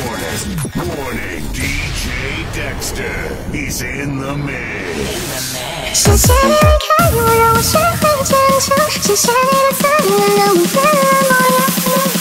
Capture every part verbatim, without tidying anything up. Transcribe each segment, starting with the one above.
Warning, warning, D J Dexter, he's in the mix. 谢谢你离开我，让我学会坚强。谢谢你的残忍，让我变了模样。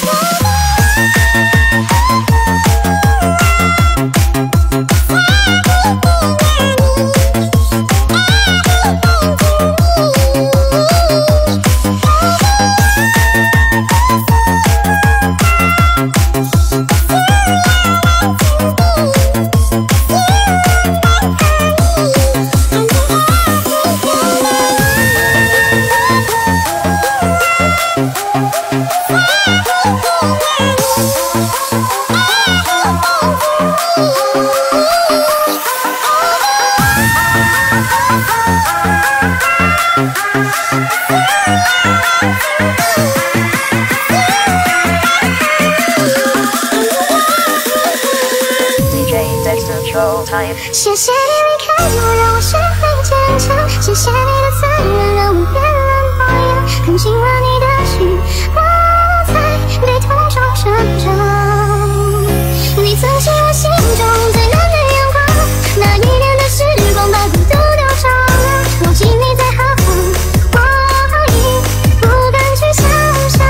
谢谢你离开我，让我学会坚强。谢谢你的残忍，让我变了模样。看清了你的心，我才被痛中成长。你曾是我心中最暖的阳光，那一年的时光把孤独都照亮。如今你在何方，我已不敢去想象。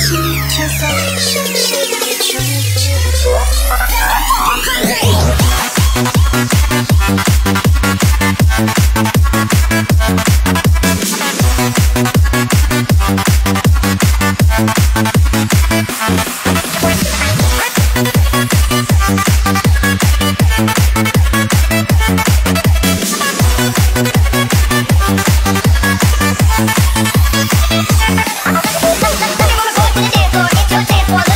就算剩下一瞬间。 我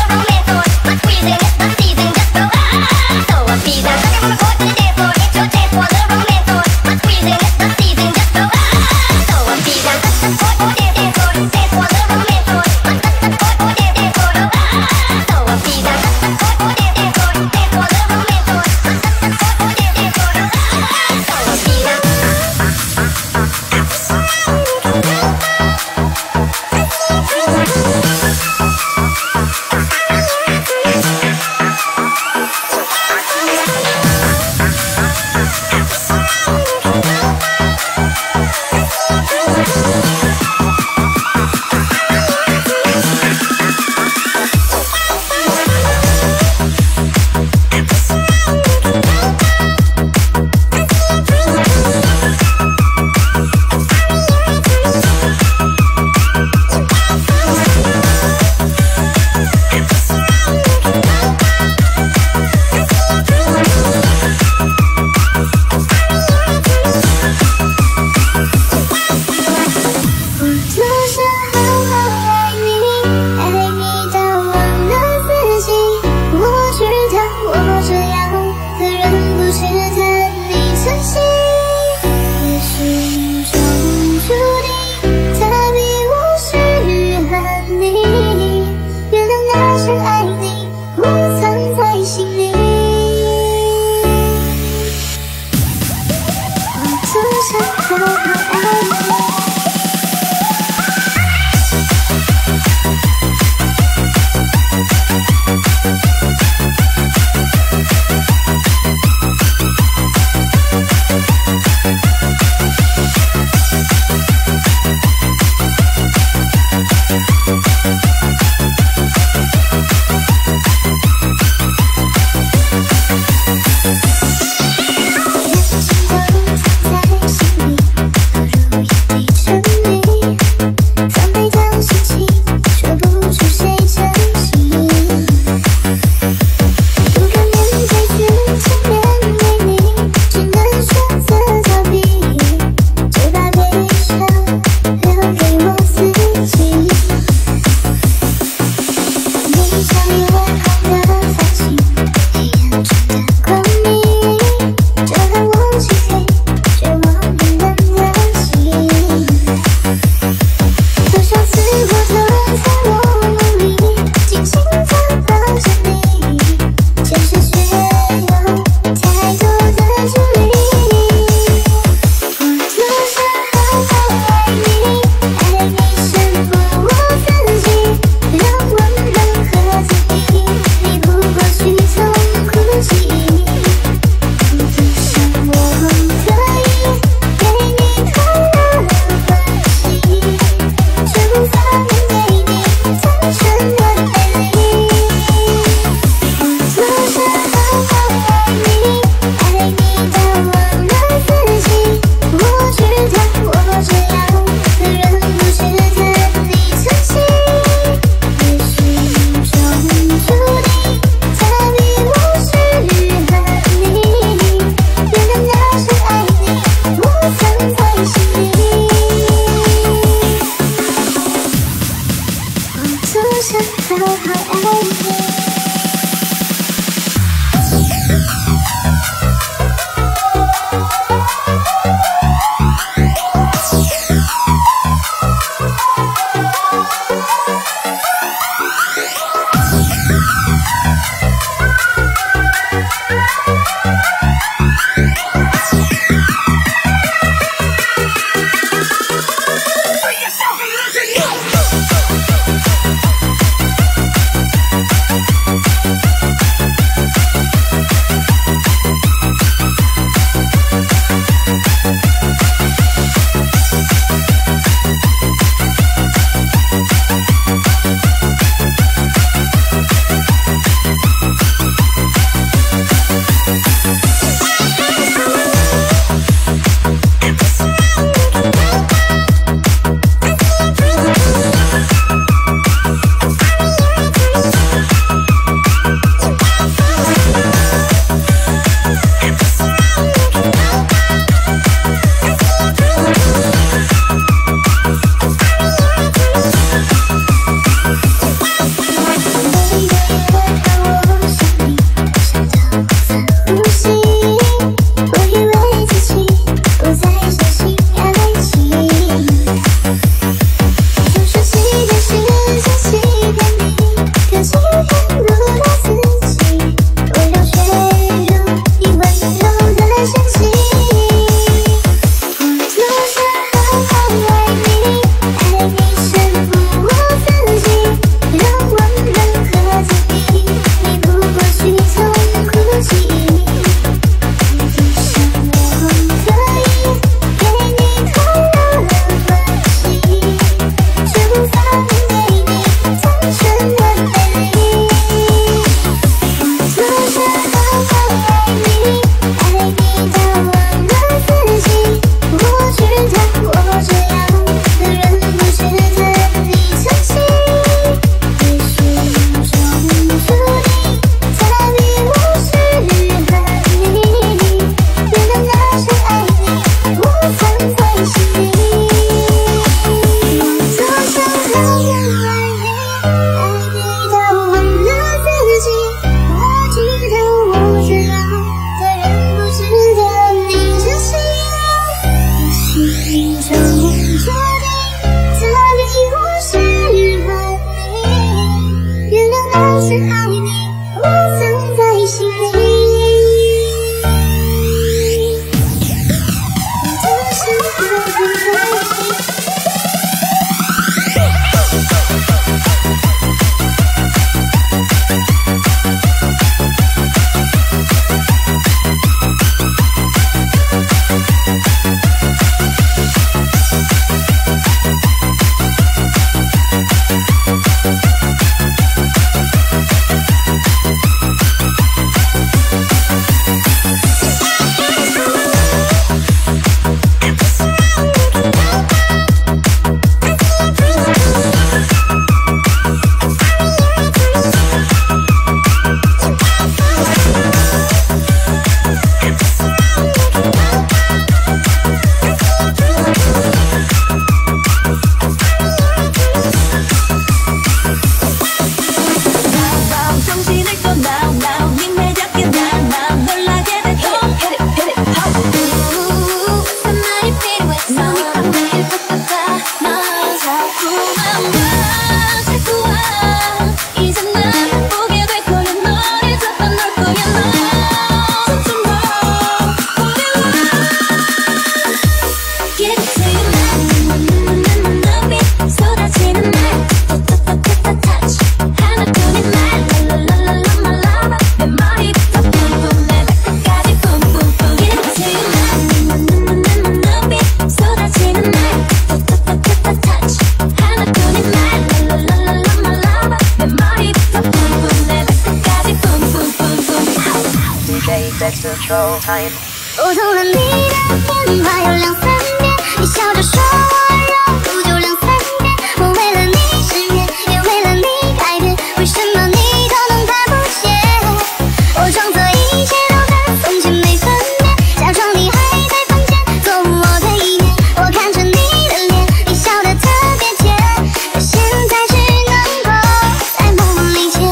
拨通了你的电话有两三遍，你笑着说我热度就两三遍。我为了你失眠，也为了你改变，为什么你都能看不见？我装作一切都跟从前没分别，假装你还在房间，做我对面。我看着你的脸，你笑得特别甜，可现在只能够在梦里见。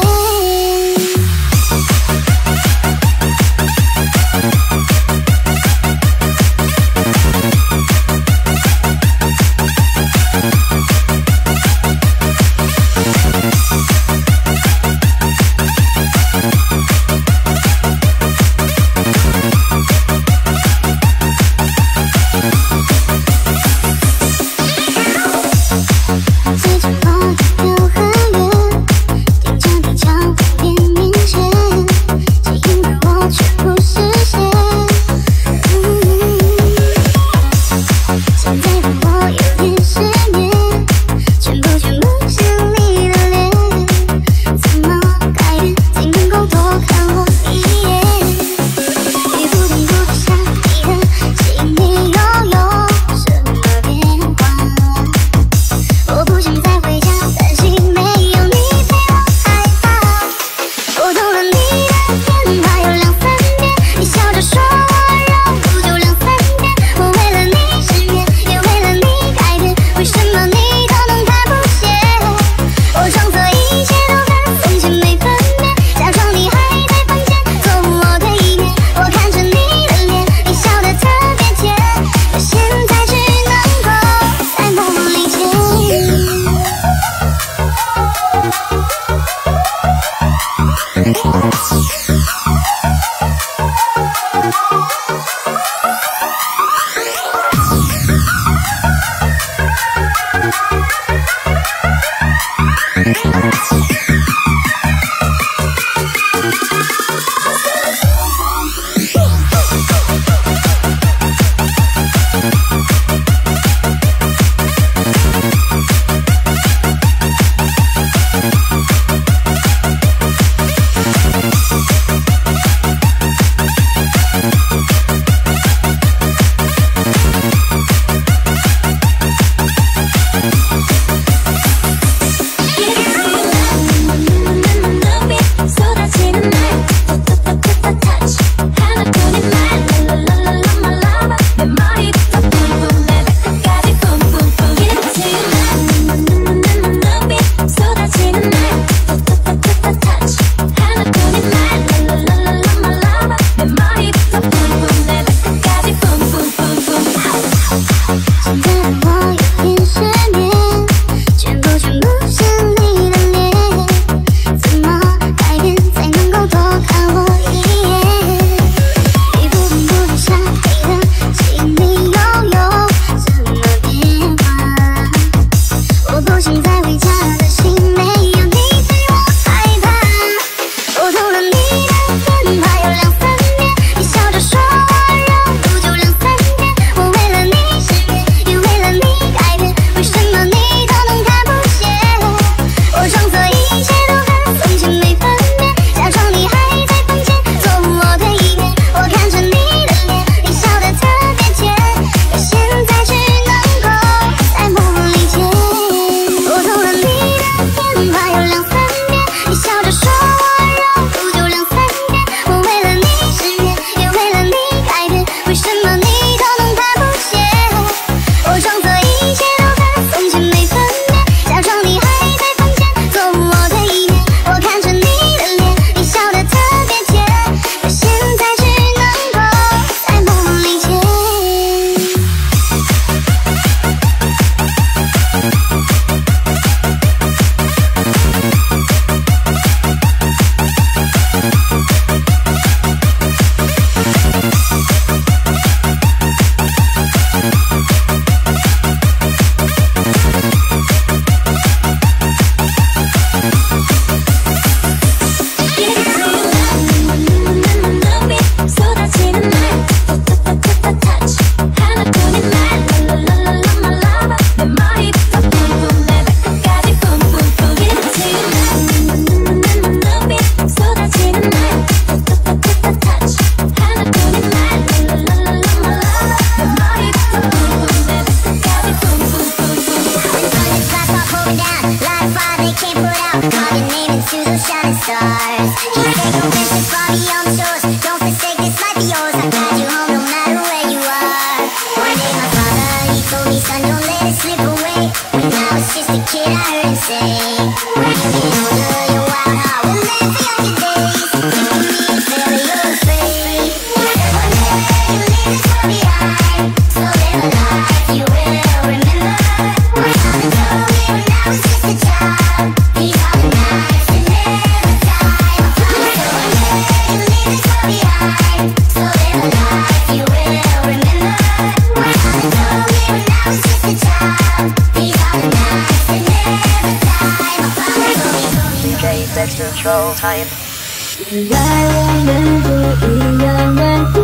control time。 原来我们不一样顽固，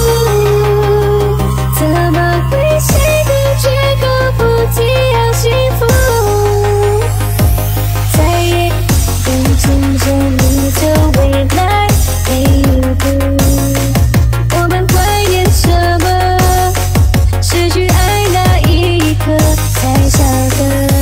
怎么会谁都绝口不提要幸福？再也不牵着你走未来每一步，我们怀念什么？失去爱那一刻才晓得。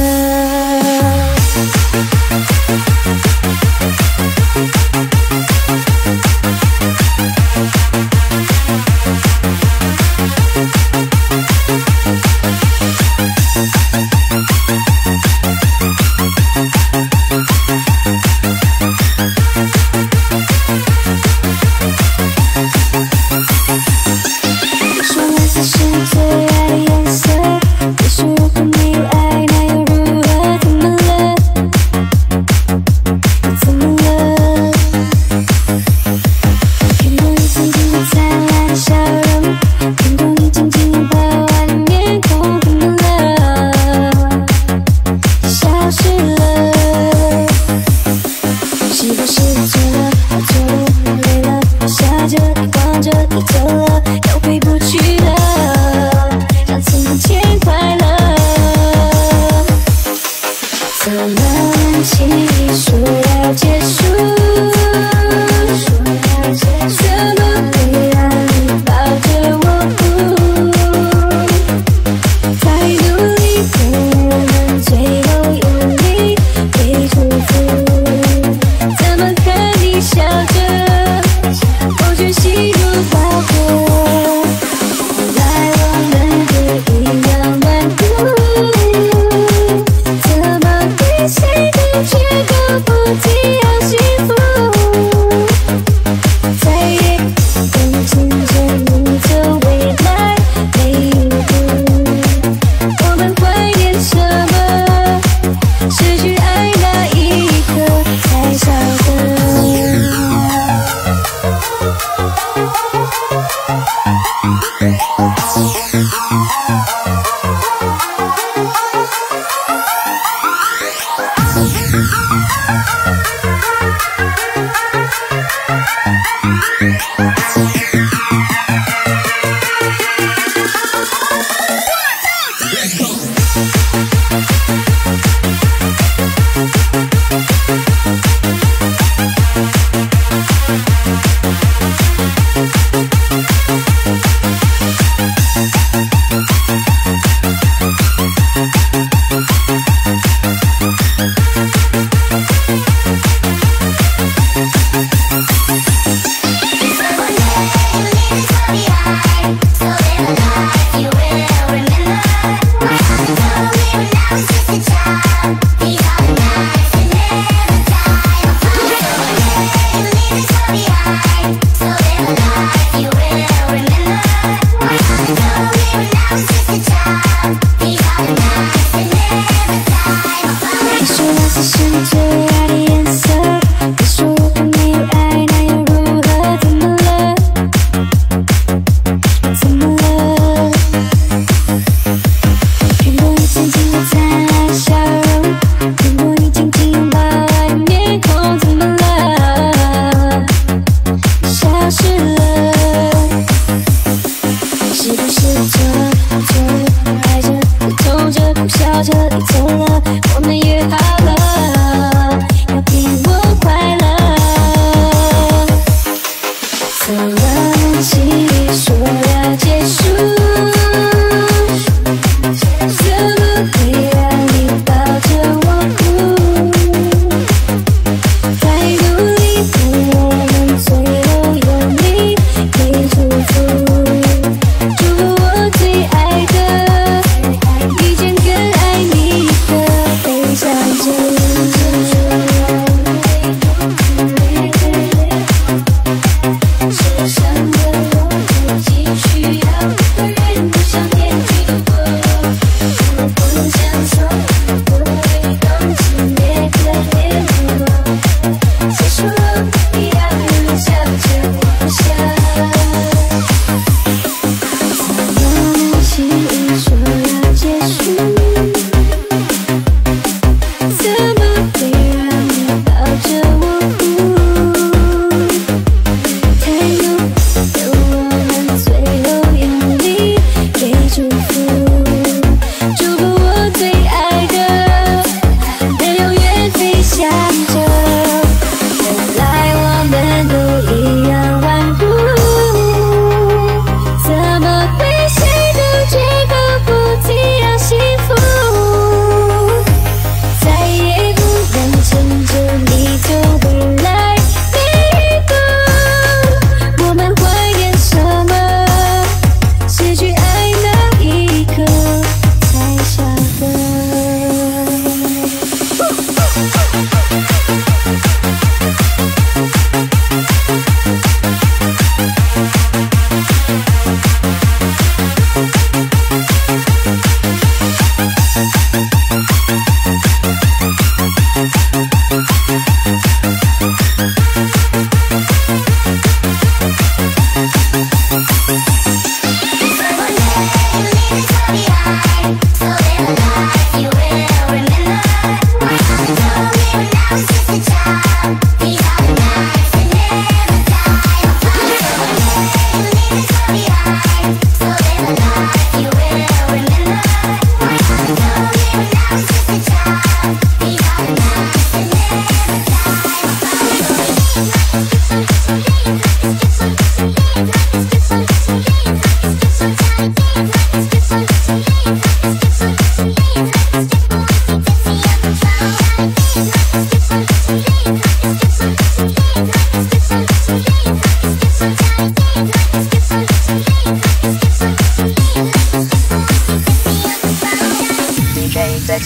我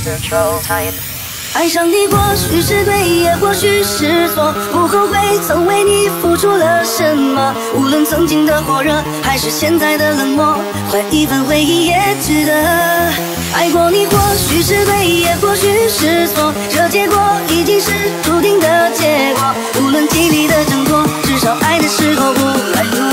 爱上你或许是对，也或许是错，不后悔曾为你付出了什么。无论曾经的火热，还是现在的冷漠，换一份回忆也值得。爱过你或许是对，也或许是错，这结果已经是注定的结果。无论经历的挣脱，至少爱的时候不软弱。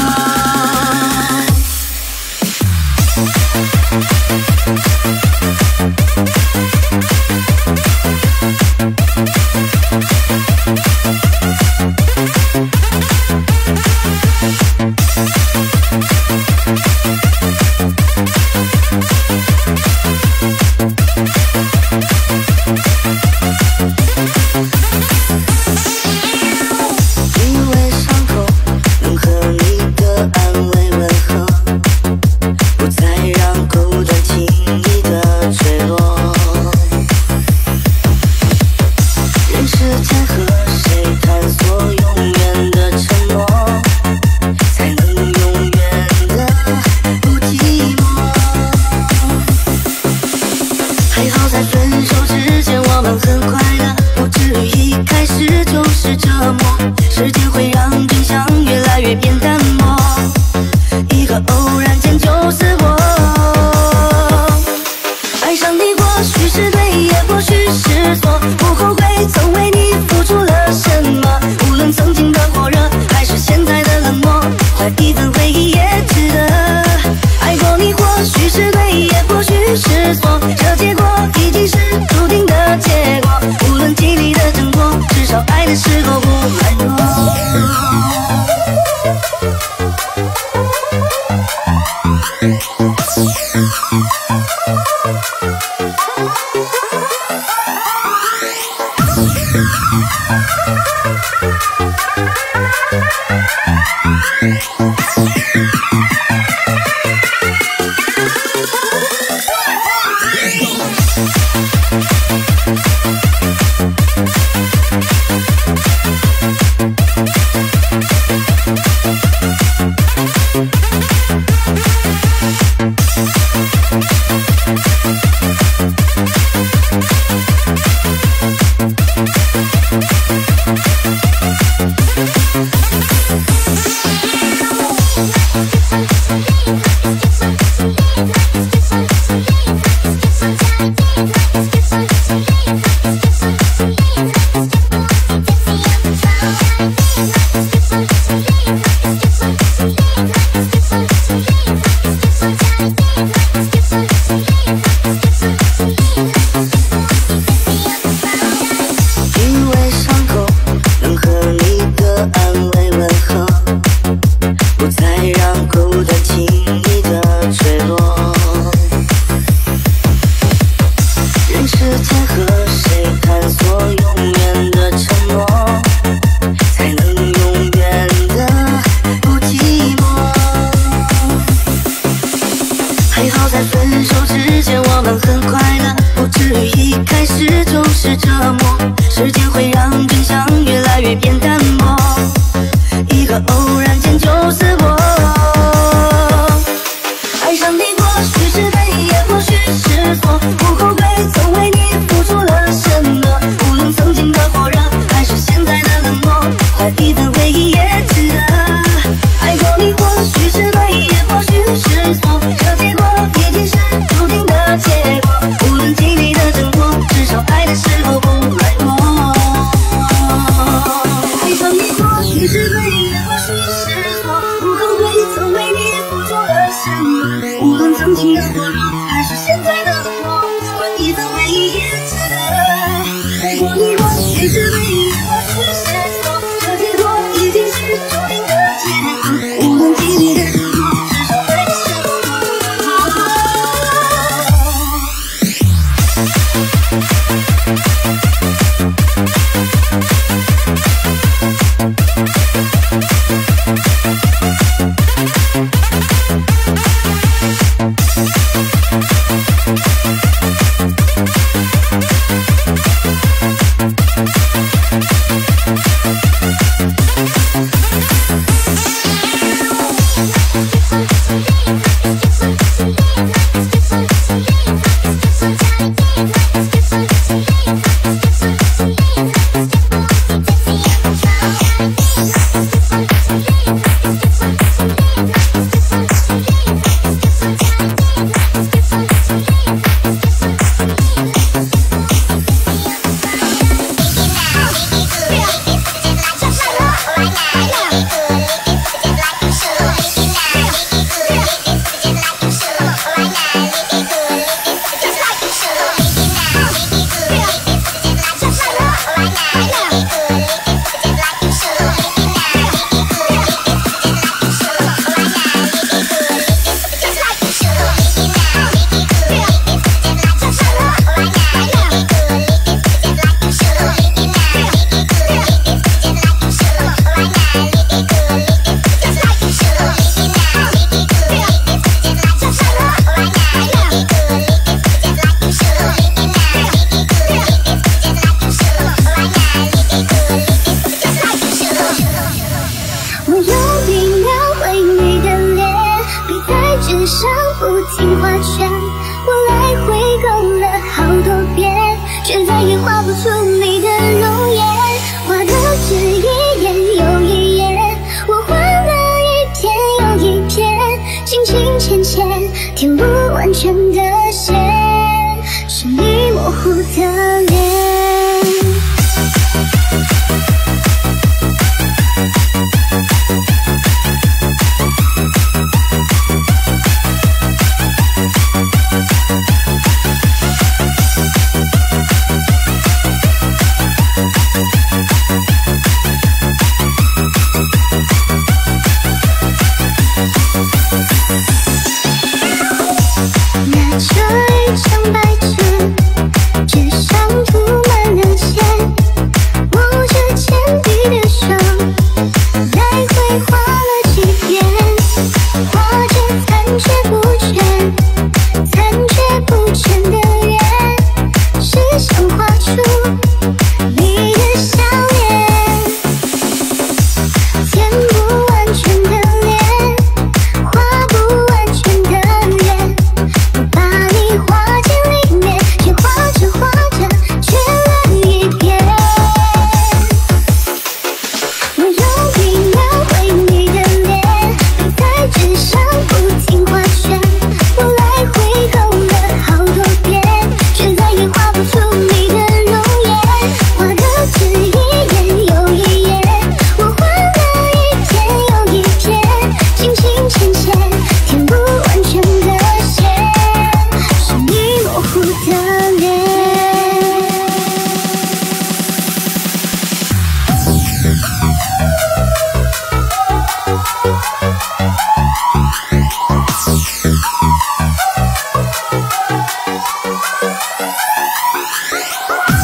因为伤口能和你的安慰吻合，不再让口短轻易的坠落。人世间和谁探索永远的承诺，才能永远的不寂寞。还好在分手之前我们很快乐，不至于一开始就是折磨。时间会让真相越来越变淡漠，一个偶然间就死我。爱上你或许是对，也或许是错，不后悔曾为你付出了什么。无论曾经的火热，还是现在的冷漠，换一份回忆也值得。爱过你或许是对，也或许是错，这结果已经是注定的结果。无论经历的挣脱，至少爱的时候不软弱。因为伤口能和你的安慰吻合，不再让口短轻易的坠落。人世间和谁探索永远的承诺，才能永远的不寂寞。还好在分手之前我们很快乐，不至于一开始就是折磨。时间会让真相越来越变淡漠，一个偶然间就死我。爱上你或许是对，也或许是错，不后悔曾为你付出了什么。无论曾经的火热，还是现在的冷漠，换一份回忆也值得。爱过你或许是对，也或许是错，这结果已经是注定的结果。无论经历的挣脱，至少爱的时候不软弱。爱上你或许是对，也或许是错，不后悔曾为你付出了什么。无论曾经的火热，还是现在的冷漠，换一份回忆也值得。爱过你或许是对，也或许是错，这结果已经是注定的结果。无论经历的挣脱，至少爱的时候不软弱。 It's We'll be right back.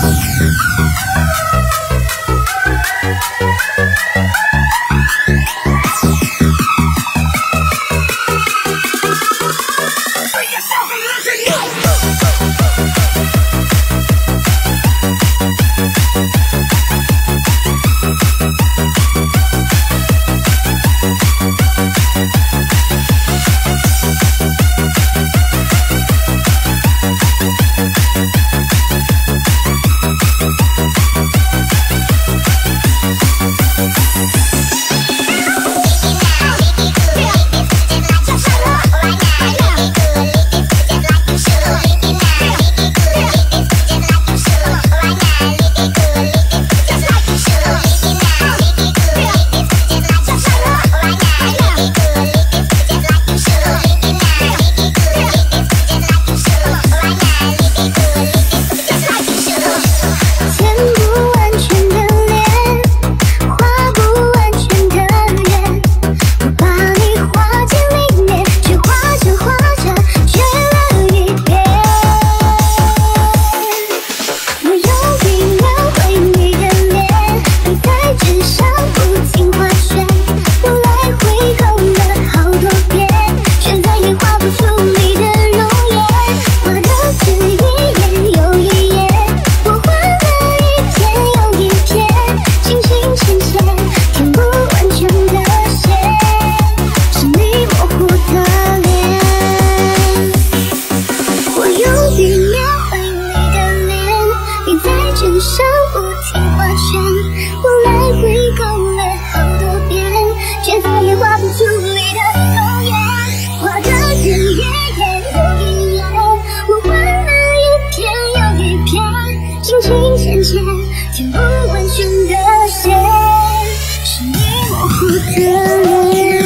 身上不停画圈，我来回勾勒好多遍，却再也画不出你的容颜。画的人也也有一眼，我画了一片又一片，轻轻浅浅，填不完全的线，是你模糊的脸。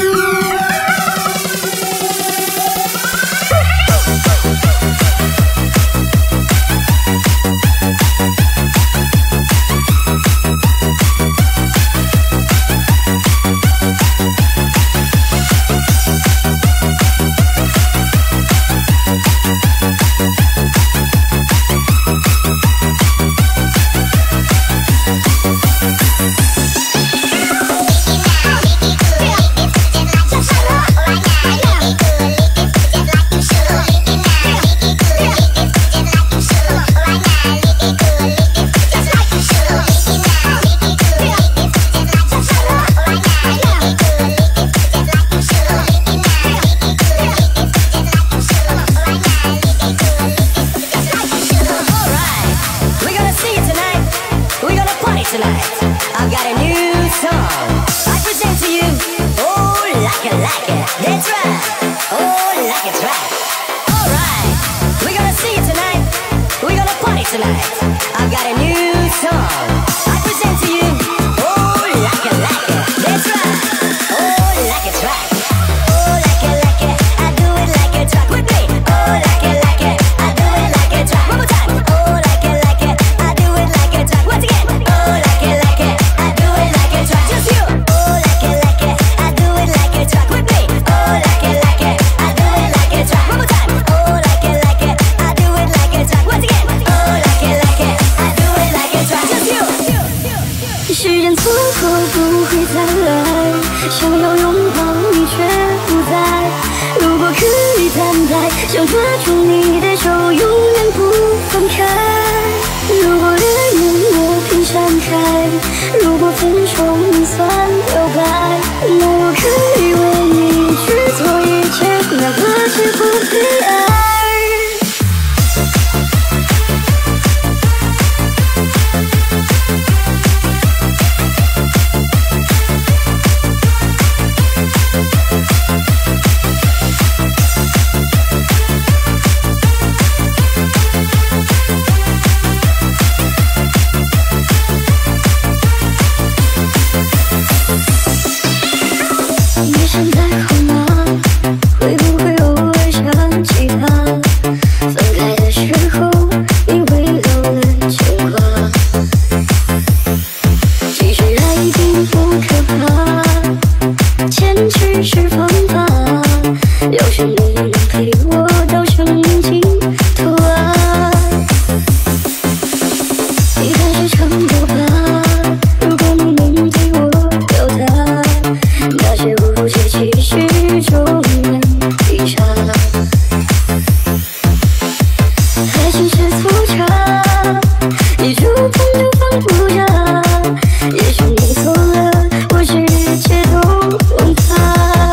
I've got a new song I present to you. Oh, like it, like it, that's right. Oh, like it's right. Alright, we're gonna see it tonight. We're gonna party tonight. I've got a new song I present to you. Oh, like it, like it, that's right. Oh, like it's right. Oh, like it, like it, I do it like it's right. With me. Oh, like it, like it, I do it like it's right. One more time. Oh, like it, like it, I do it like it's right. Once again. Oh, like it, like it, I do it like it's right. Just you. Oh, like it, like it, I do it like it's right. With me. Oh, like it, like it, I do it like it's right. One more time. Oh, like it, like it, I do it like it's right. Once again. Oh, like it, like it, I do it like it's right. Just you. 时间错过不会再来，想要拥抱你却不在。如果可以坦白，想抓住你的手，永远不放开。如果恋人我偏闪开，如果分手你算表白，那我可以为你去做一切，哪怕是不被爱。你现在好吗？会不会偶尔想起他？分开的时候，你会留了牵挂。继续爱并不可怕，坚持是方法。要是你能陪我到生命尽头啊，你开始唱歌吧。如果你能对我表达，那些不切其实终能一场。爱情是错差，一触碰就放不下。也许你错了，我是一切都忘它。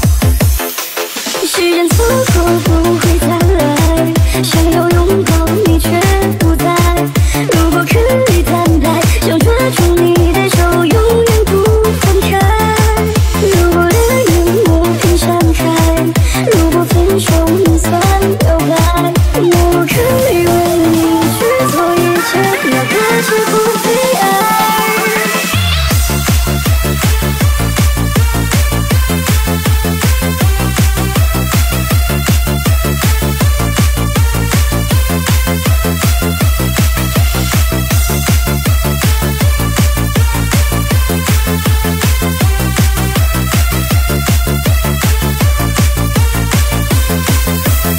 时间错过不会再来，想要拥抱你却不在。如果可以坦白，想抓住你的手，永远不放开。如果恋人我偏闪开，如果分手你算表白，那我可以为你去做一切，哪怕是不被爱。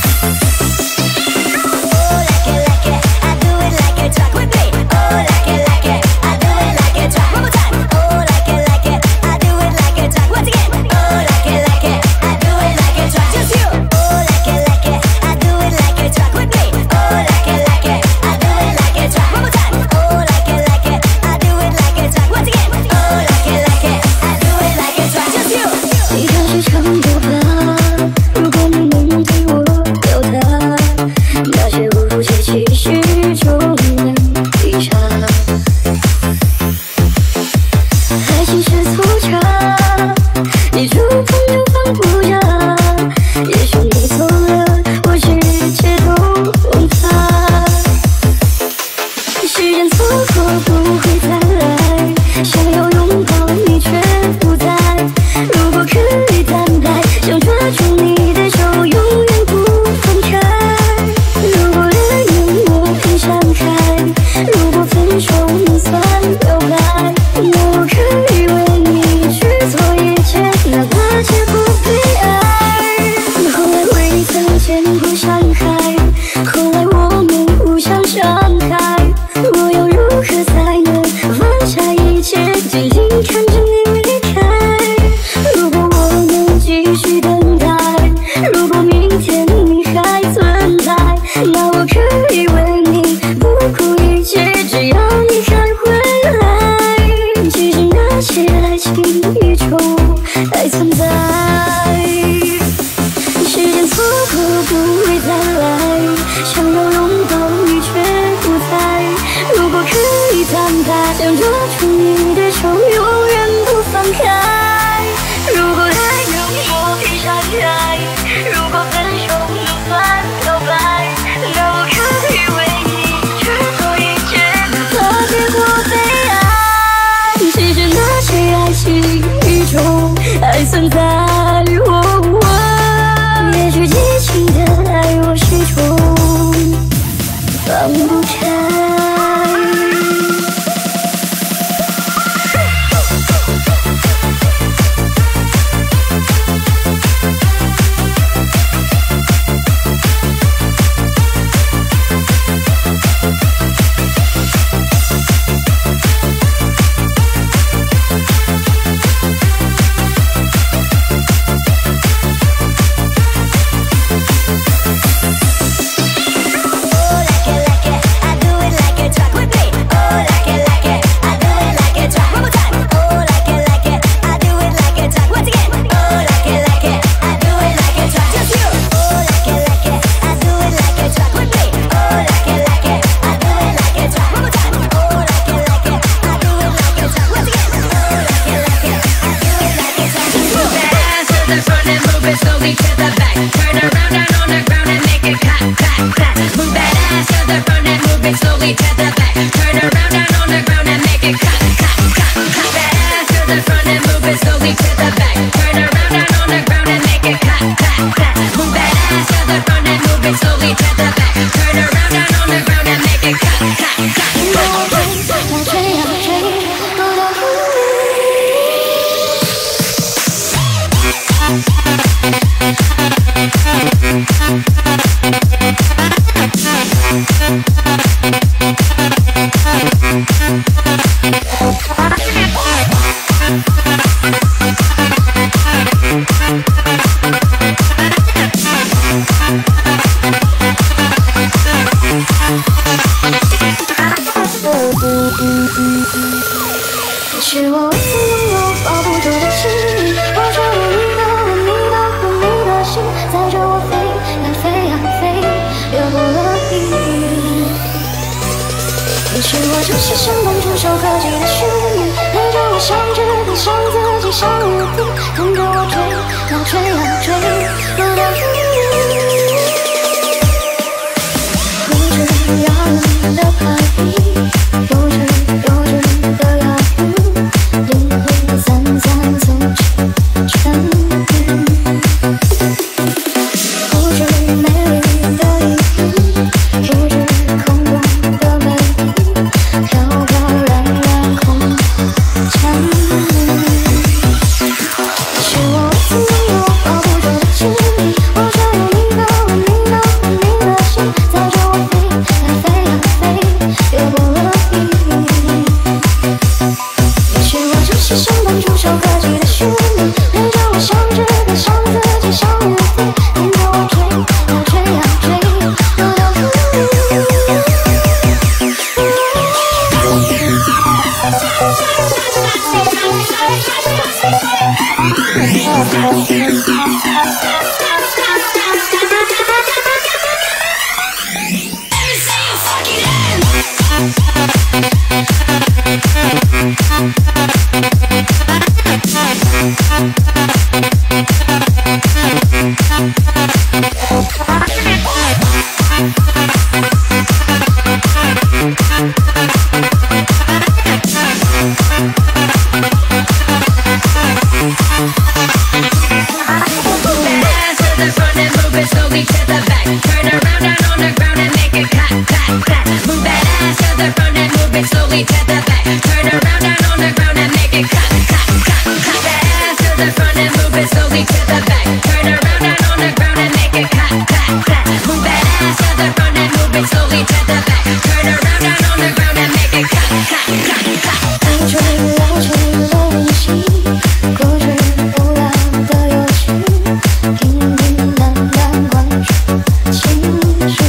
Oh, like it, like it, I do it like it's right. With me. Oh, like it, like 时间错过不会再来，想要拥抱你却不在。如果可以坦白，想抓住你的手，永远不放开。如果恋人我很想开，如果分手能算表白，那我可以为你去做一切，哪怕结果悲哀。后来为你曾见过山海，后来我们互相伤害，我要如何才能放下一切，静静看着你离开？如果我能继续等待，如果明天你还存在，那我可以为你不顾一切，只要你还回来。其实那些爱情依旧还存在，时间错过不会再来，想要拥抱你却不在。如果可以坦白，想抓住你的手，永远不放开。如果爱让我很想开，如果分手能算表白，那我可以为你去做一切，哪怕结果悲哀。其实那些爱情依旧还存在。哦哦，也许激情的爱我始终放不开。是我未曾拥有抱不住的亲密，我只有一个吻你的吻你的心，载着我飞呀飞呀飞，越过了地。你是我朝夕相伴触手可及的悬念，陪着我想着你想自己想日子，跟着我追呀追呀追，不到永远。不知遥远的海底，不知多远的遥远，灵魂散散走成尘缘。不知美丽的一天，不知空洞的美丽，飘飘然然红尘。是我未曾拥有抱不住的亲密，我只有一个吻你的吻你的心，载着我飞呀飞呀飞，越过了 slowly to the back. Turn around down on the ground and make it clap, clap, clap, clap. That ass to the front and move it slowly to the back. Turn around down on the ground and make it clap, clap, clap. Move that ass to the front and move it slowly to the back. Turn around down on the ground and make it clap, clap, clap, clap. 爱追绕追了一起，过去不老的游戏，平平淡淡关注情绪。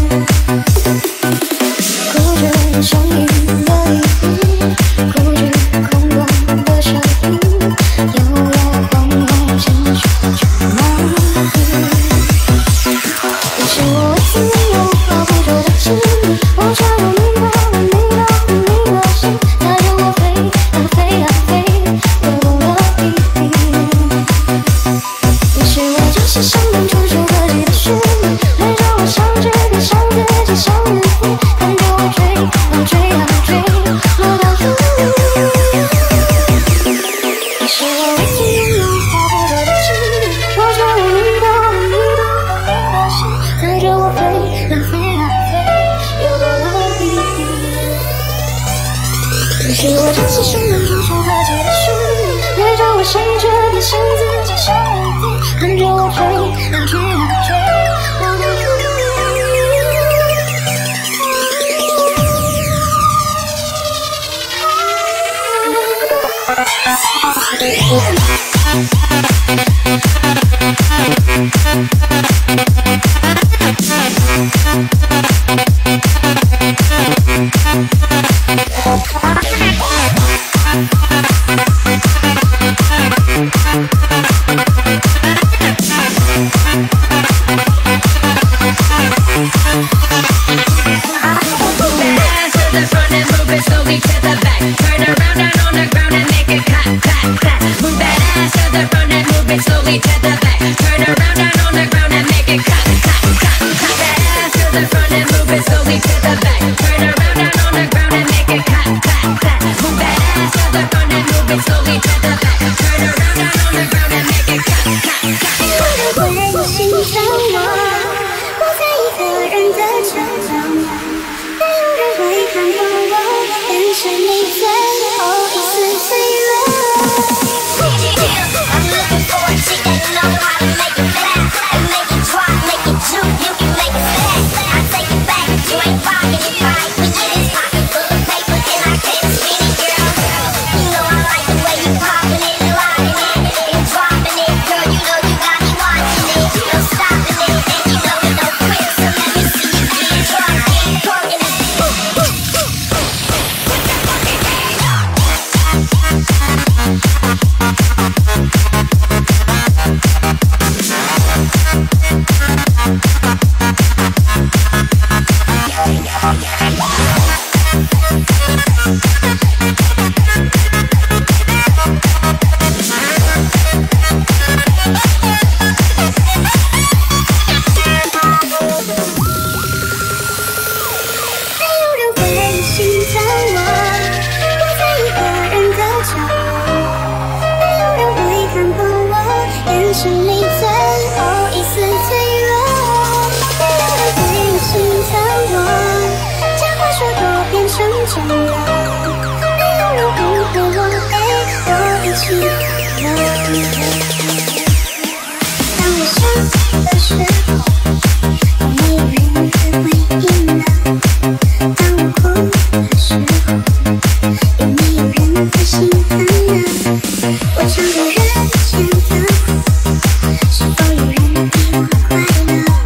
过去相遇的一笔，过去空洞的声音，摇摇晃晃情绪就麻痹。你是我唯一没有把不住的记忆，我假如明白了你的你的心，带着我飞啊飞啊飞，越过了地平。你是我真心生命处处可及的旋律，陪着我向指边向自己向远飞，看着我追啊追啊追，落到终点。你是我唯一拥有把不住的记忆，我假如明白了你的你的心，带着我飞啊飞啊飞，越过了地平。你是我真心生命处处可及的旋律，陪着我向指边向自己向远飞，看着我追啊追啊追，落到终点。 Slowly to the back, turn around down on the ground and make it clap, clap, clap. Move that ass to the front and move it slowly to the back. Turn around down on the ground and make it clap, clap, clap, clap. That ass to the front and move it slowly to the back. Turn around down on the ground and make it clap, clap, clap. Move that ass to the front and move it slowly to the back. Turn around down on the ground and make it clap, clap, clap. 我会欣赏我，我在一个人的角落，没有人会看懂我，变成你最后一丝脆弱。 I'm looking for a chick that know how to make it clap, make it drop, make it jump, you can make it fast. I take it back, you ain't rocking it right. We get this pocket full of paper and I can't spin it, girl. You know I like the way you popping it and locking it and dropping it, girl. You know you got me watching it, no stopping it, and you know it don't quit. So let me see you get it, drop it, talking it.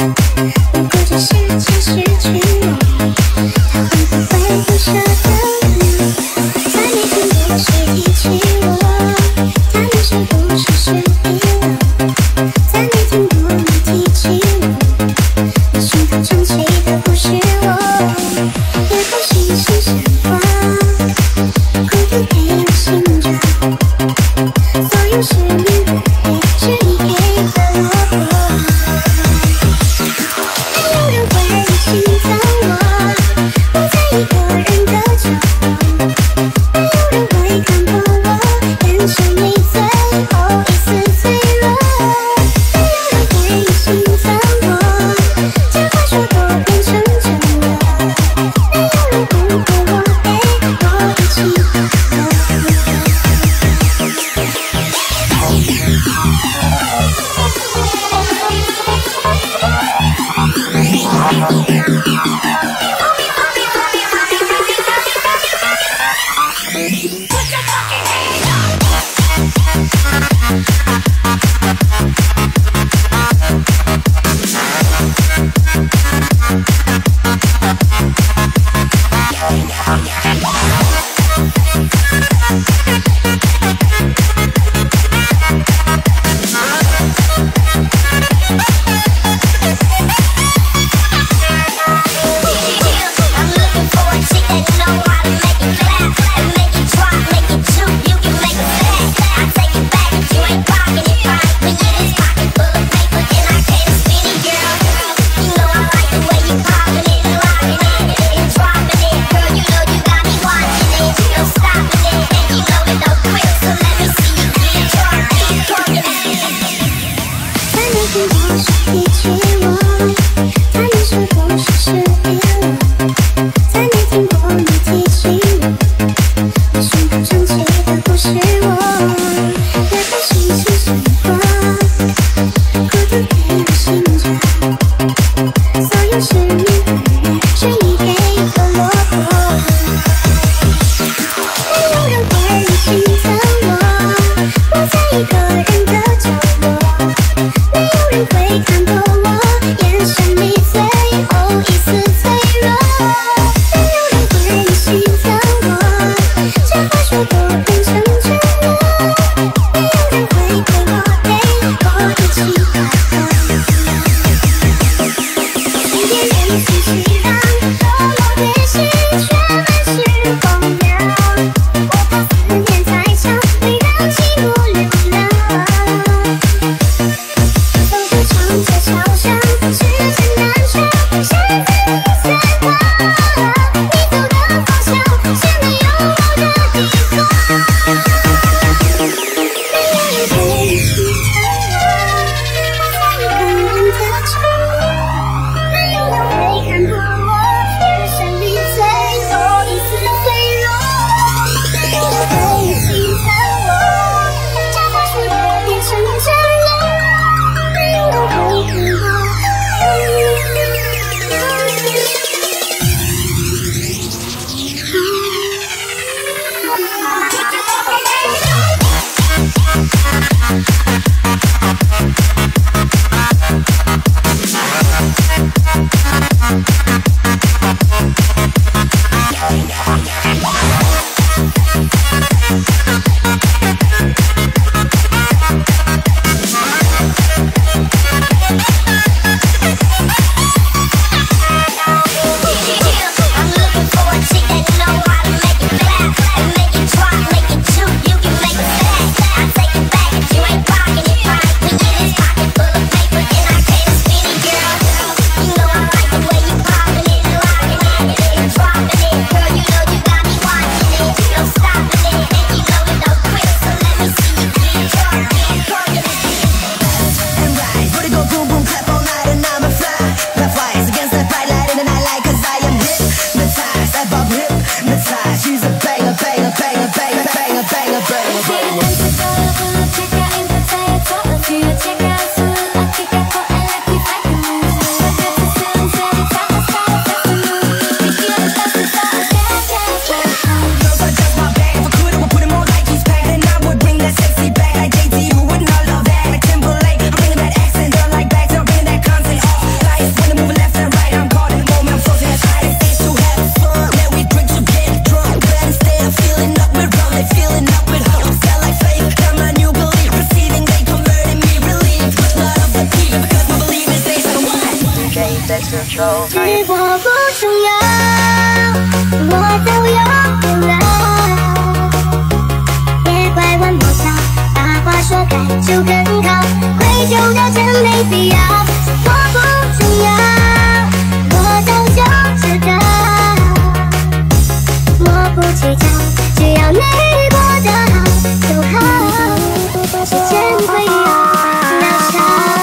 Cause 是我不重要，我都拥有了。别拐弯抹角，把话说开就更好，愧疚的真没必要。我不重要，我早就知道。我不计较，只要你过得好就好。时间会有疗效。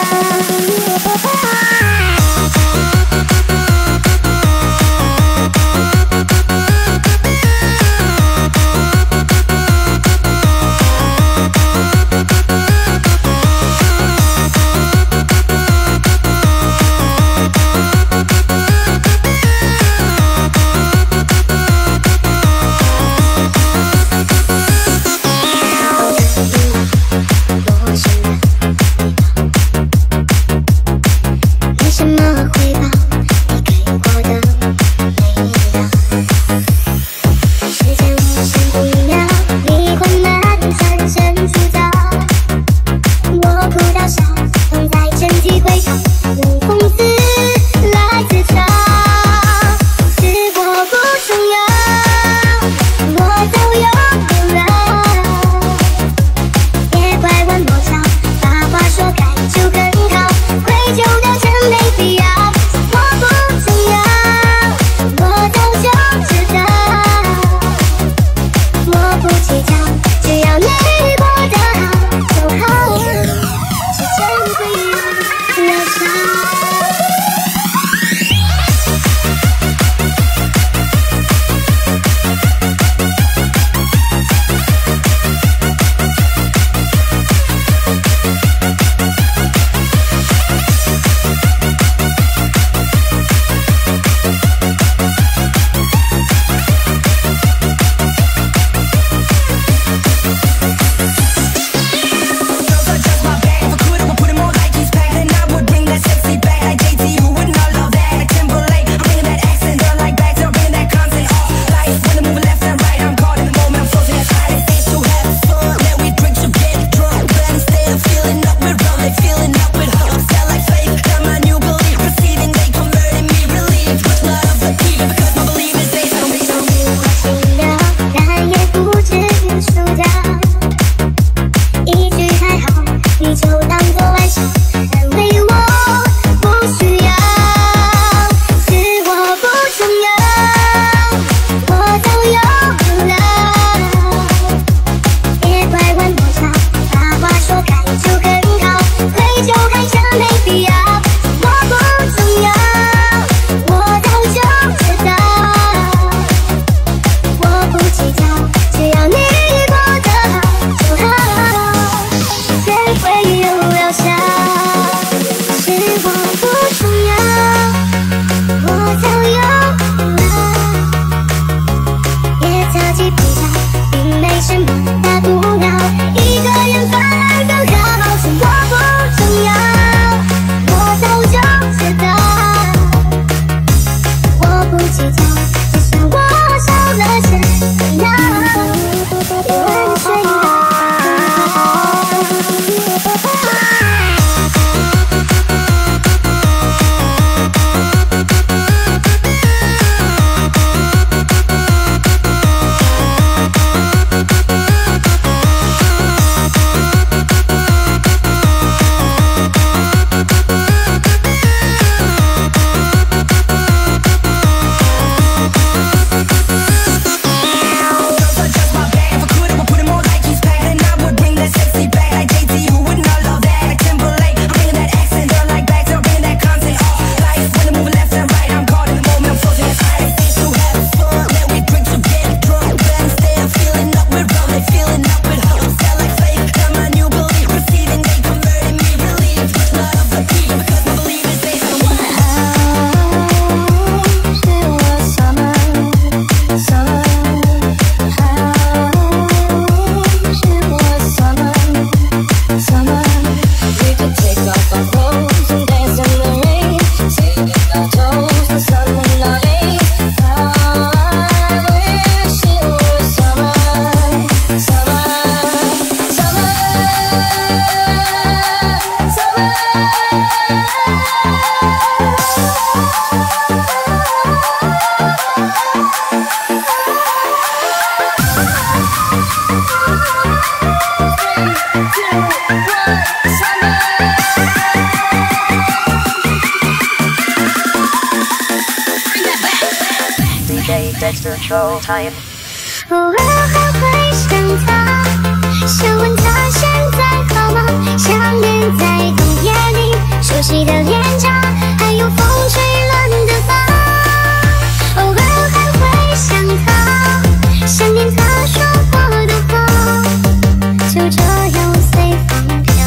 Dexter Showtime。 偶尔还会想他，想问他现在好吗？想念在冬夜里熟悉的脸颊，还有风吹乱的发。偶尔还会想他，想念他说过的话，就这样随风飘。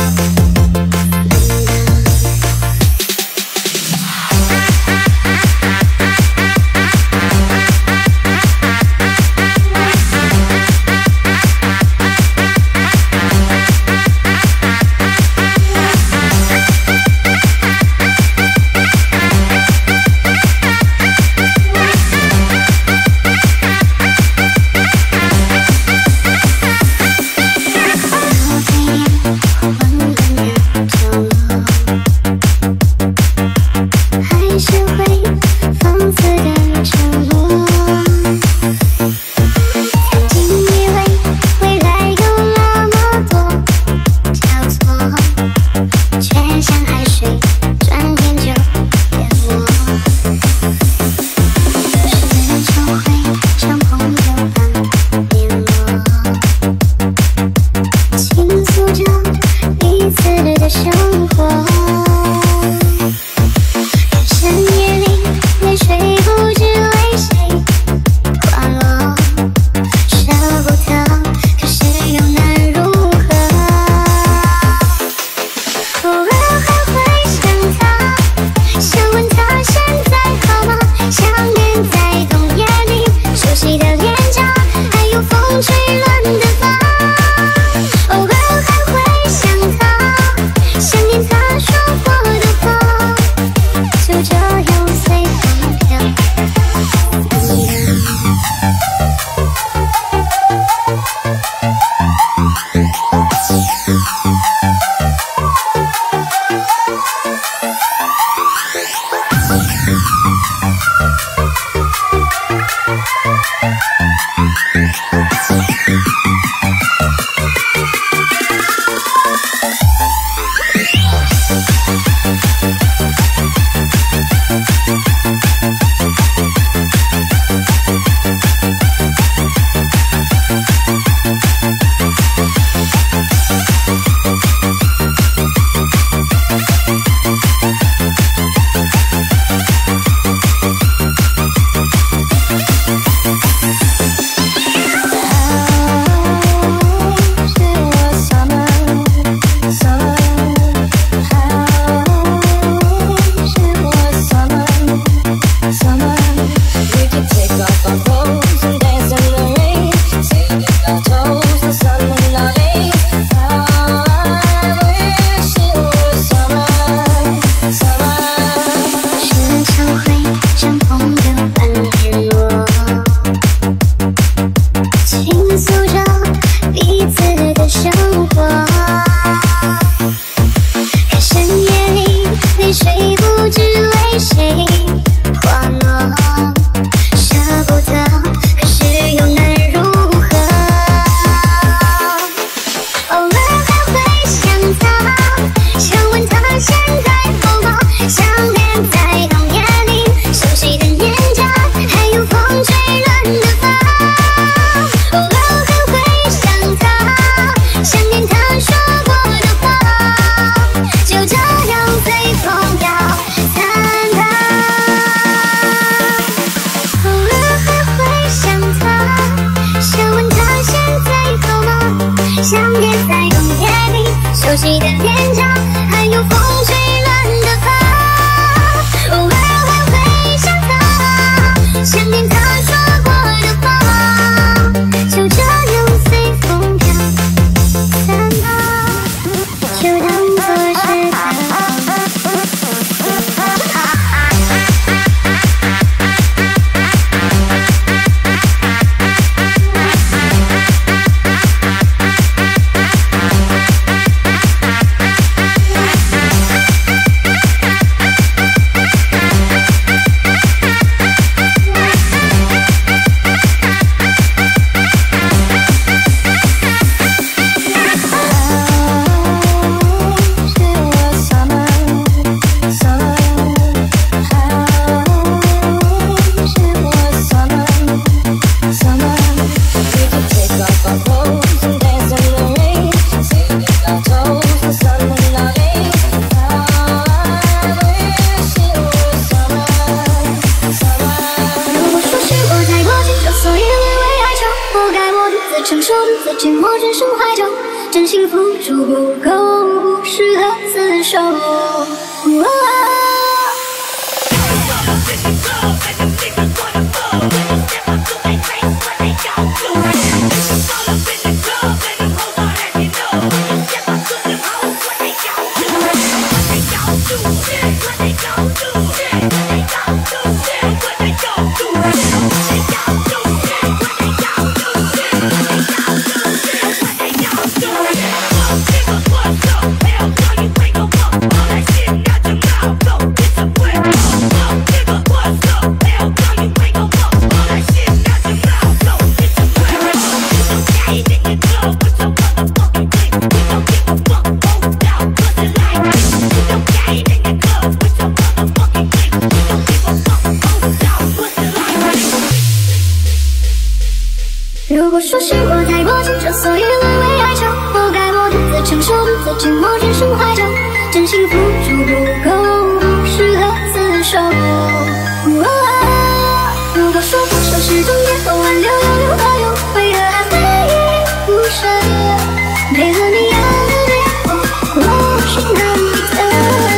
Bring 熟悉的脸颊，还有风吹乱的发，偶尔还会想他，想念他说过的话，就这样随风飘散吧，就当作是他。承受独自寂寞，只剩怀旧，真心付出不够，不适合厮守。哦如果说是我太过执着，所以沦为哀愁，活该我独自承受，独自寂寞，只剩怀旧，真心付出不够，不适合厮守。哦如果说分手是终点，后挽留又如何用？为何还会依依不舍？配合你要的变化，我是难得。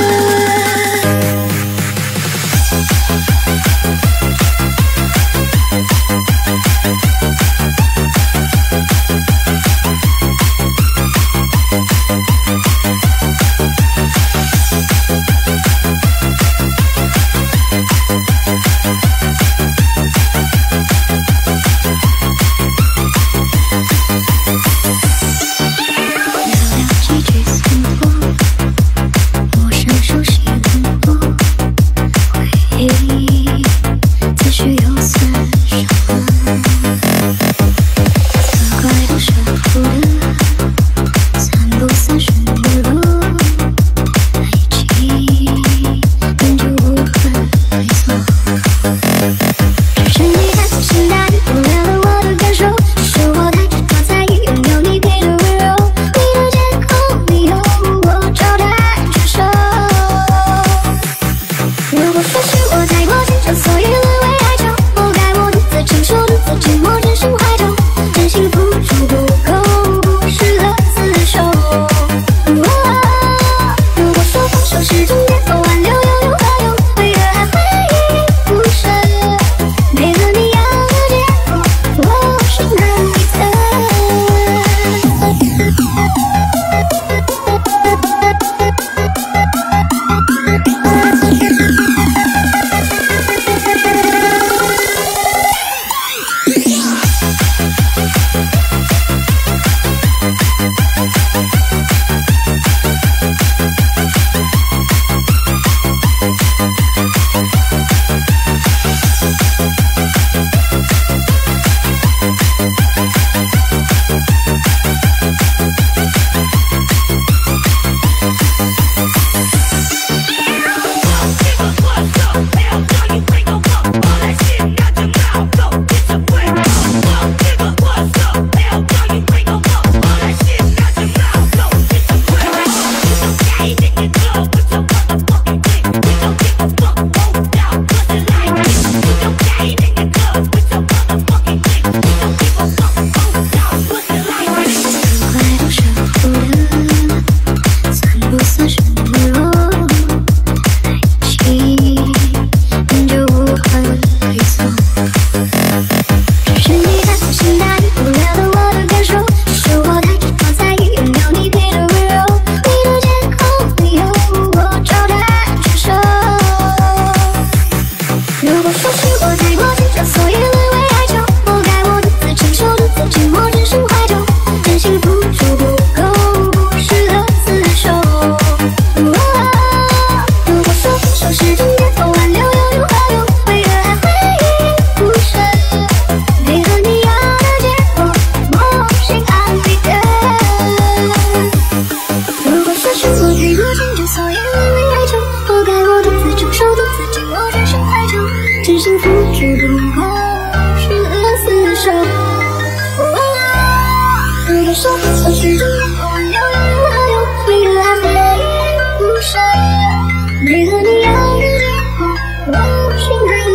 说，小曲中的我流言哪有未来飞不舍，为何你要的我寻人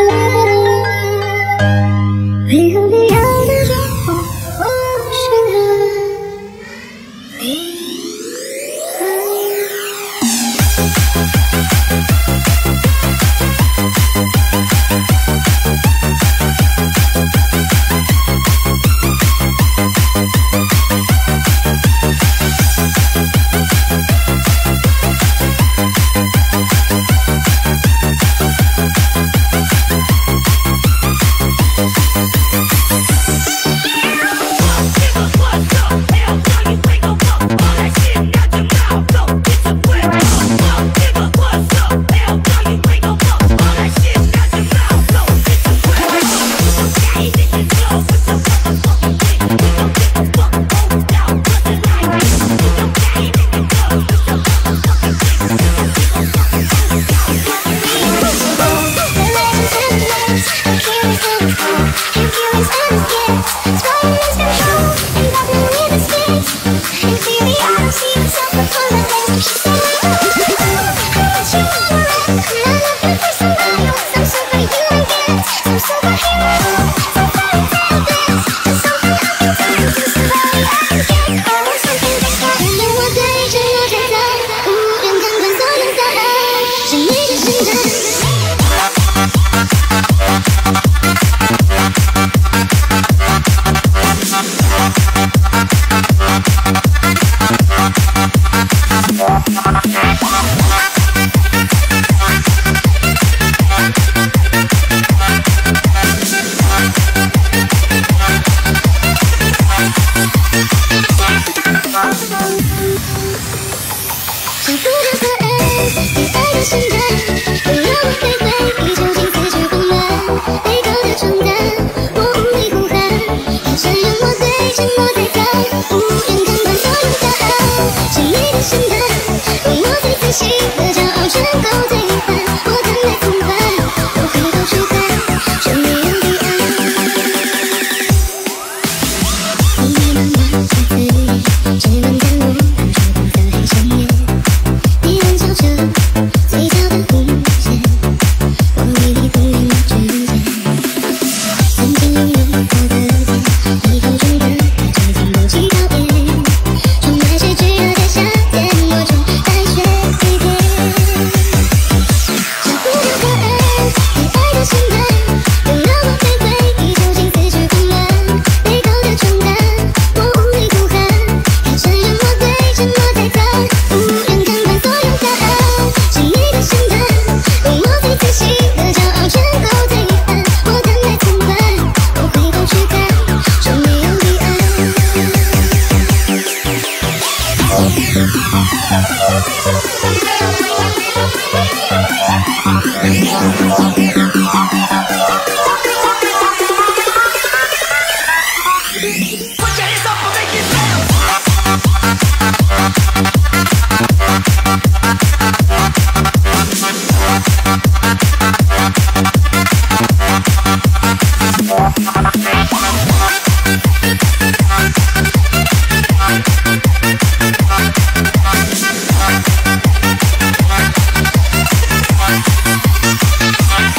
的，为何你要的我寻人离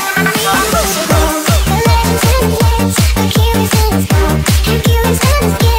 Hercules and his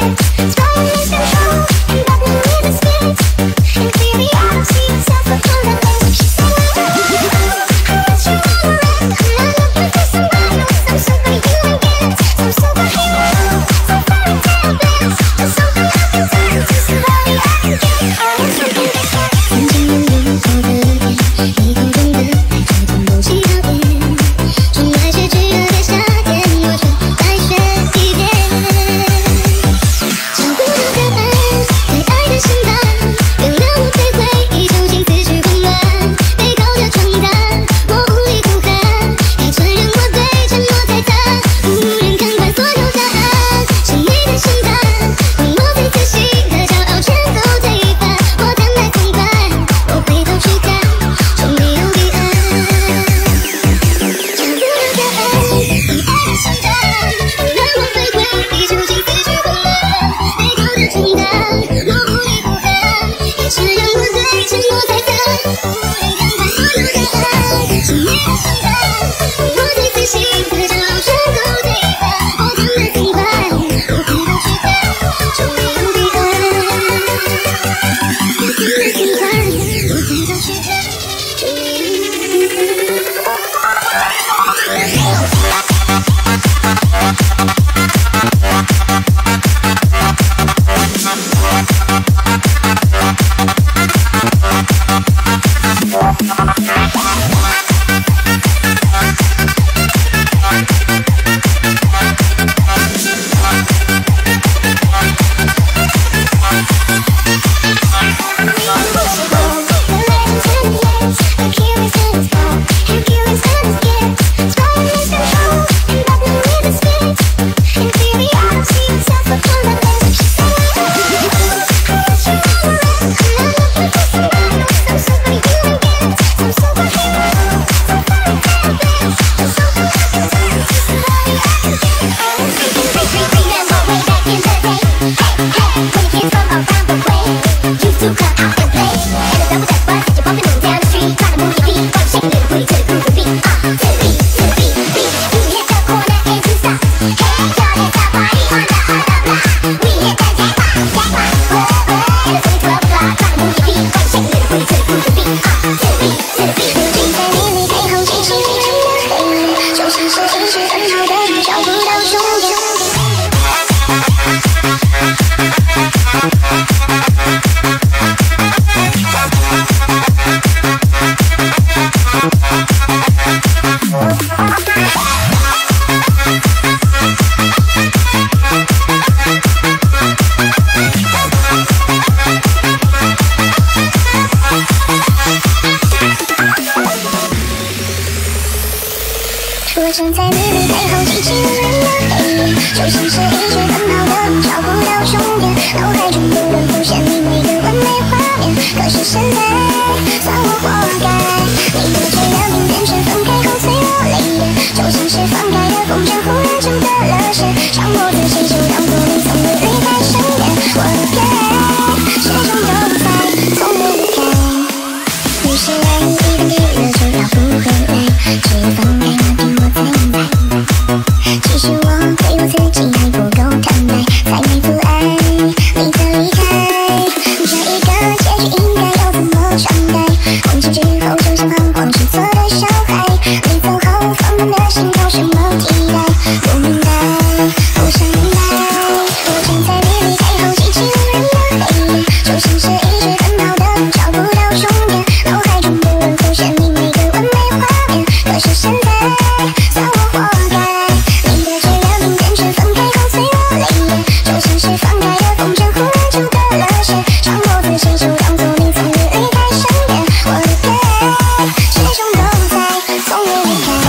现在你离开后几千年的黑夜，就像是一直奔跑的找不到终点，脑海中不断浮现你每个完美画面。可是现在，算我活该，你的这两名变成分开后脆弱泪点，就像是放开的风筝忽然挣得了线，伤我自己就当作你从未离开身边，我的爱始终都在，从未离开。于是爱一旦给了就要不回来，只有放开那天我才明白，其实我对我自己还不够坦白，才会不爱你的离开。这一个结局应该要怎么善待？忘记之后就像彷徨失措的小孩，你走后放慢的心有什么替代？不明白，不想明白。我站在你离开后几千年的黑夜，就像是一直奔跑的找不到终点，脑海中不断浮现你每个完美画面。可是现在，算我活该，你的这两名变成分开后脆弱泪点，就像是放开的风筝忽然挣得了线，伤我自己就当作你从未离开身边，我的爱始终都在，从未离开。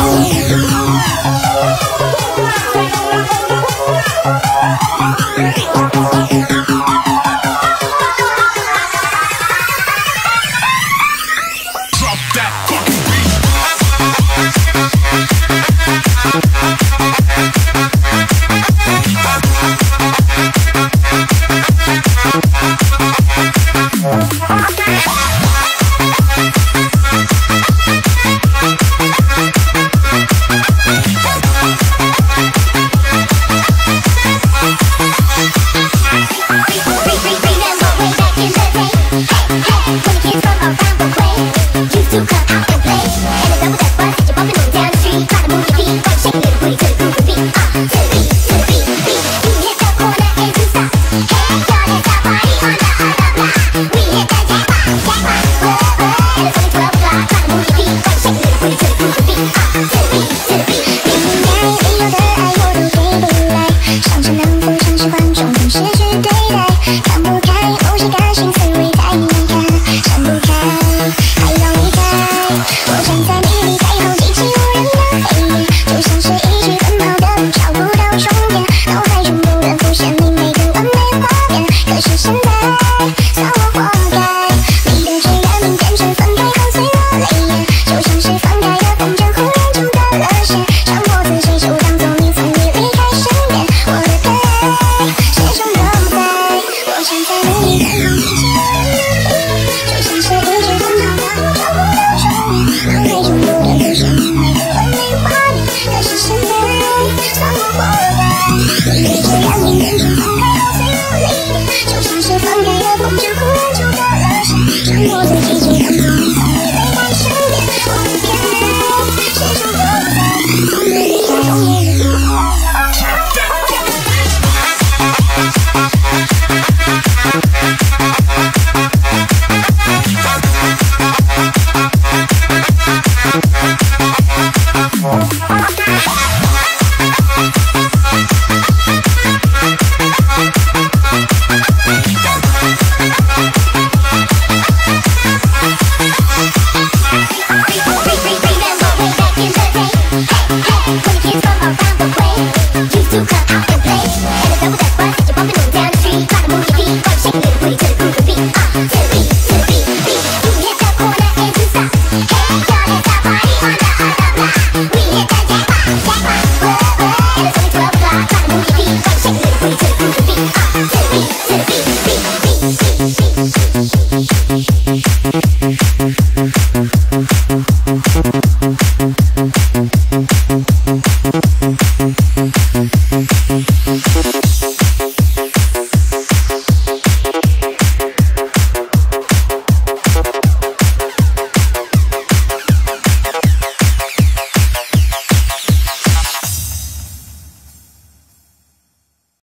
可是现在，算我活该，你这样一眼神。